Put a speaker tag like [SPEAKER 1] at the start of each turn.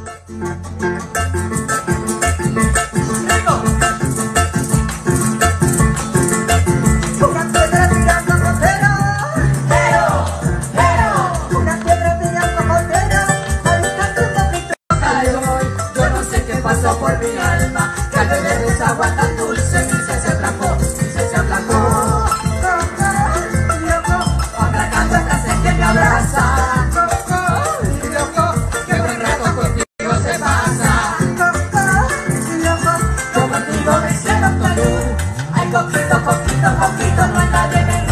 [SPEAKER 1] Pasó por mi alma, que al beber esa agua tan dulce mi ser se aplacó, aplacando esta sed que me abraza, que buen rato contigo se pasa, yo contigo me siento luz, ay coquito, coquito, coquito, no hay nadie que